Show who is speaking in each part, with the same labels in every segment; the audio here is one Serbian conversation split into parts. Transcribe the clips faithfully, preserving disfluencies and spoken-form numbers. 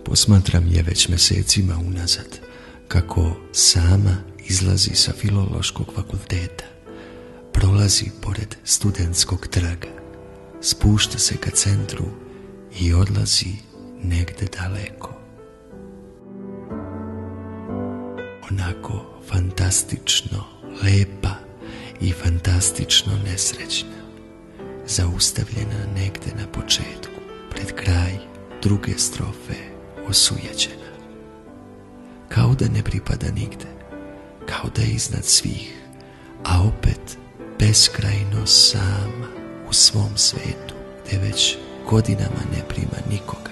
Speaker 1: Posmatram je već mjesecima unazad, kako sama izlazi sa filološkog fakulteta, prolazi pored studentskog trga, spušta se ka centru i odlazi negde daleko. Onako fantastično lepa i fantastično nesrećna, zaustavljena negde na početku, pred kraj druge strofe, osujećena. Kao da ne pripada nigde, kao da je iznad svih, a opet beskrajno sama u svom svetu, gde već godinama ne prima nikoga.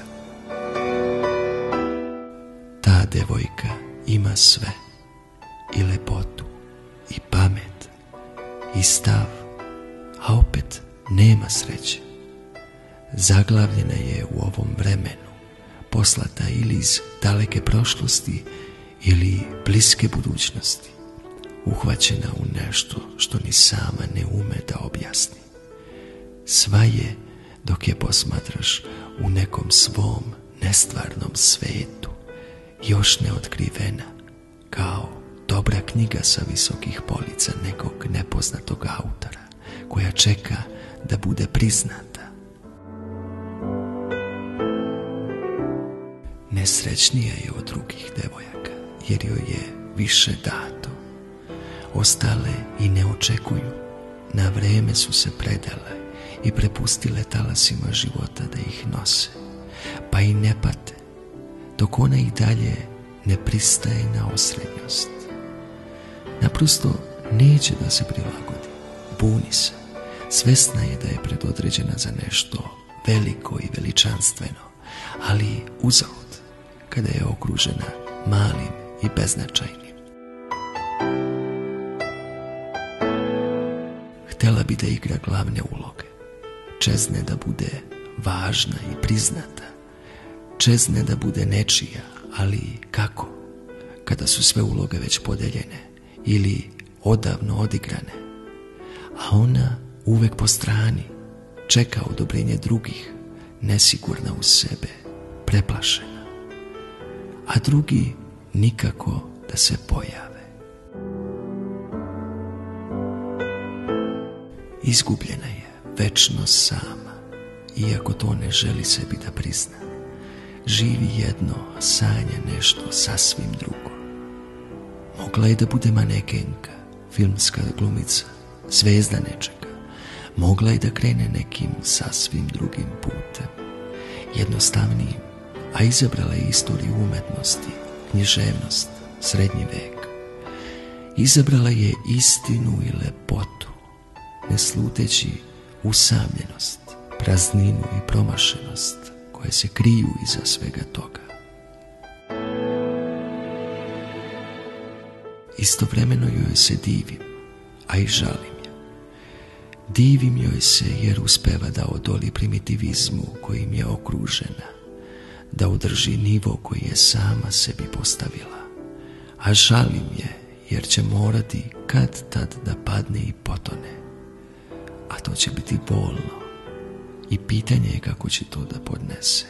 Speaker 1: Ta devojka ima sve, i lepotu, i pamet, i stav, a opet nema sreće. Zaglavljena je u ovom vremenu, poslata ili iz daleke prošlosti ili bliske budućnosti, uhvaćena u nešto što ni sama ne ume da objasni. Sva je, dok je posmatraš, u nekom svom nestvarnom svetu, još neotkrivena, kao dobra knjiga sa visokih polica nekog nepoznatog autora, koja čeka da bude priznata. Nesrećnija je od drugih devojaka, jer joj je više dato. Ostale i ne očekuju, na vreme su se predale i prepustile talasima života da ih nose, pa i ne pate, dok ona i dalje ne pristaje na osrednjost. Naprosto neće da se prilagodi, buni se, svesna je da je predodređena za nešto veliko i veličanstveno, ali uzalud kada je okružena malim i beznačajnim. Htela bi da igra glavne uloge, čezne da bude važna i priznata, čezne da bude nečija, ali kako, kada su sve uloge već podeljene ili odavno odigrane, a ona uvek po strani, čeka odobrenje drugih, nesigurna u sebe, preplašena, a drugi nikako da se pojave. Izgubljena je večno sama, iako to ne želi sebi da prizna. Živi jedno, a sanja nešto sasvim drugo. Mogla je da bude manekenka, filmska glumica, zvezda nečega. Mogla je da krene nekim sasvim drugim putem, jednostavnijim, a izabrala je istoriju umetnosti, književnost, srednji vek. Izabrala je istinu i lepotu, ne sluteći usamljenost, prazninu i promašenost koje se kriju iza svega toga. Istovremeno joj se divim, a i žalim je. Divim joj se jer uspeva da odoli primitivizmu kojim je okružena, da održi nivo koji je sama sebi postavila, a žalim je jer će morati kad tad da padne i potone, a to će biti bolno i pitanje je kako će to da podnese.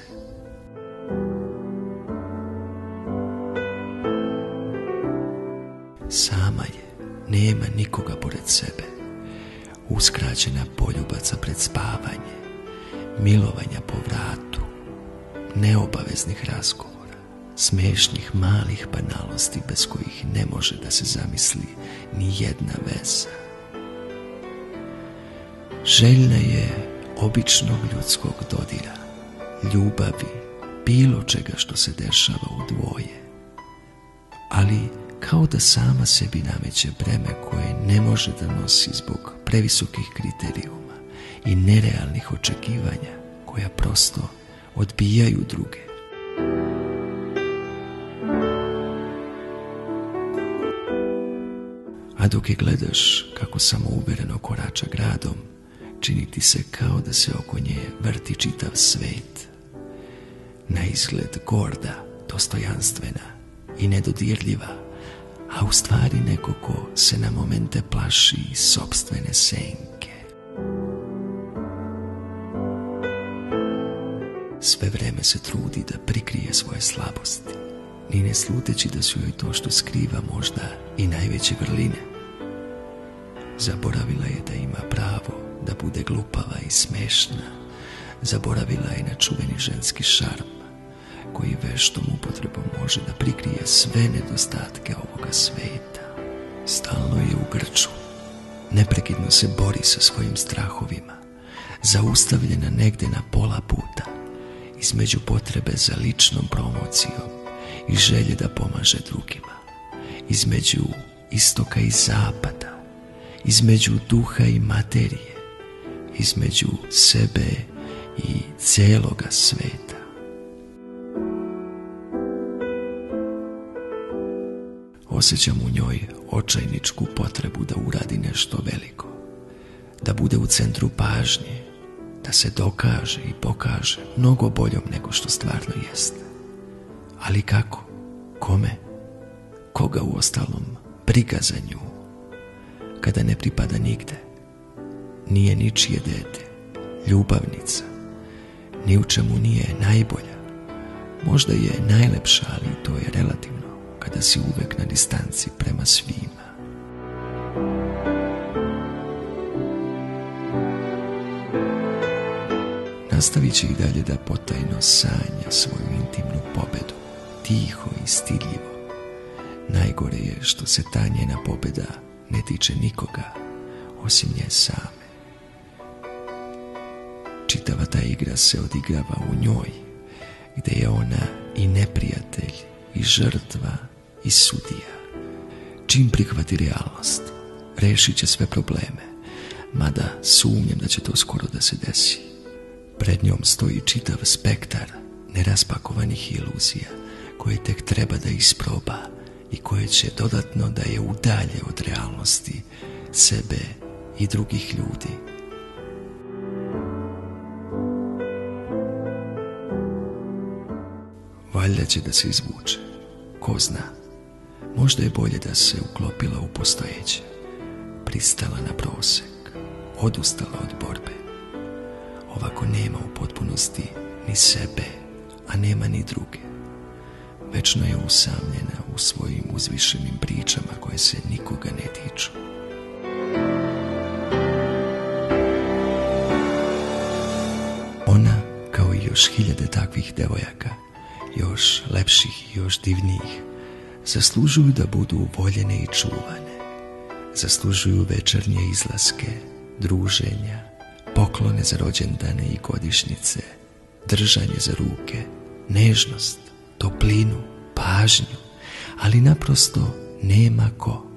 Speaker 1: Sama je, nema nikoga pored sebe, uskraćena poljubaca pred spavanje, milovanja po vratu, neobaveznih razgovora, smešnih malih banalosti bez kojih ne može da se zamisli ni jedna veza. Željna je običnog ljudskog dodira, ljubavi, bilo čega što se dešava u dvoje, ali kao da sama sebi nameće breme koje ne može da nosi zbog previsokih kriterijuma i nerealnih očekivanja koja prosto odbijaju druge. A dok je gledaš kako samouvereno korača gradom, čini ti se kao da se oko nje vrti čitav svet. Na izgled gorda, dostojanstvena i nedodirljiva, a u stvari neko ko se na momente plaši sopstvene senke. sve vreme se trudi da prikrije svoje slabosti, ni ne sluteći da su joj to što skriva možda i najveće vrline. Zaboravila je da ima pravo da bude glupava i smešna. Zaboravila je na čuveni ženski šarm, koji veštom upotrebom može da prikrije sve nedostatke ovoga sveta. Stalno je u grču, neprekidno se bori sa svojim strahovima, zaustavljena negde na pola puta, između potrebe za ličnom promocijom i želje da pomaže drugima, između istoka i zapada, između duha i materije, između sebe i celoga sveta. Osjećam u njoj očajničku potrebu da uradi nešto veliko, da bude u centru pažnje, da se dokaže i pokaže mnogo boljom nego što stvarno jeste. Ali kako? Kome? Koga uostalom briga za nju? Kada ne pripada nigde, nije ničije dete, ljubavnica, ni u čemu nije najbolja. Možda je najlepša, ali to je relativno kada si uvek na distanci prema svima. Nastavit će i dalje da potajno sanja svoju intimnu pobedu, tiho i stidljivo. Najgore je što se ta njena pobeda ne tiče nikoga osim nje same. Čitava ta igra se odigrava u njoj, gde je ona i neprijatelj, i žrtva, i sudija. Čim prihvati realnost, rešit će sve probleme, mada sumnjam da će to skoro da se desi. Pred njom stoji čitav spektar neraspakovanih iluzija, koje tek treba da isproba i koje će dodatno da je udalje od realnosti, sebe i drugih ljudi. Valjda će da se izvuče. Ko zna, možda je bolje da se uklopila u postojeće, pristala na prosek, odustala od borbe. Ovako nema u potpunosti ni sebe, a nema ni druge. Večno je usamljena u svojim uzvišenim pričama koje se nikoga ne tiču. Ona, kao i još hiljade takvih devojaka, još lepših i još divnijih, zaslužuju da budu voljene i čuvane. Zaslužuju večernje izlaske, druženja, poklone za rođendane i godišnjice, držanje za ruke, nežnost, toplinu, pažnju, ali naprosto nema ko.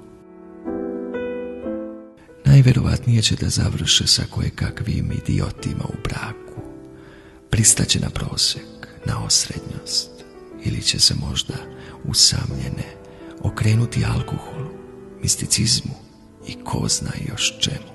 Speaker 1: Najverovatnije će da završe sa kojekakvim idiotima u braku, pristaće na prosek, na osrednjost, ili će se možda usamljene okrenuti alkoholu, misticizmu i ko zna još čemu.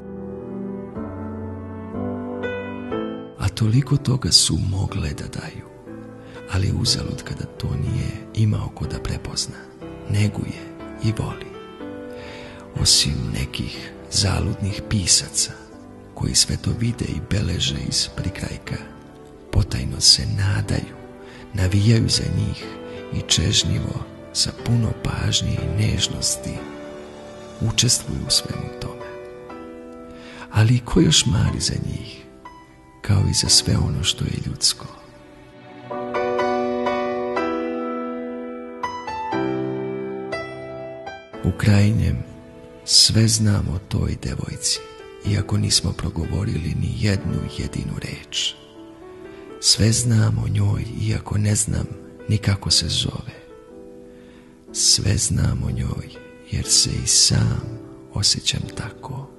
Speaker 1: A toliko toga su mogle da daju, ali uzalud kada to nije imao ko da prepozna, neguje i voli. Osim nekih zaludnih pisaca koji sve to vide i beleže iz prikrajka, potajno se nadaju, navijaju za njih i čežnjivo, sa puno pažnje i nežnosti, učestvuju u svemu tome. Ali ko još mari za njih, kao i za sve ono što je ljudsko? U krajnjem, sve znamo o toj devojci, iako nismo progovorili ni jednu jedinu reč. Sve znam o njoj, iako ne znam ni kako se zove. Sve znam o njoj, jer se i sam osjećam tako.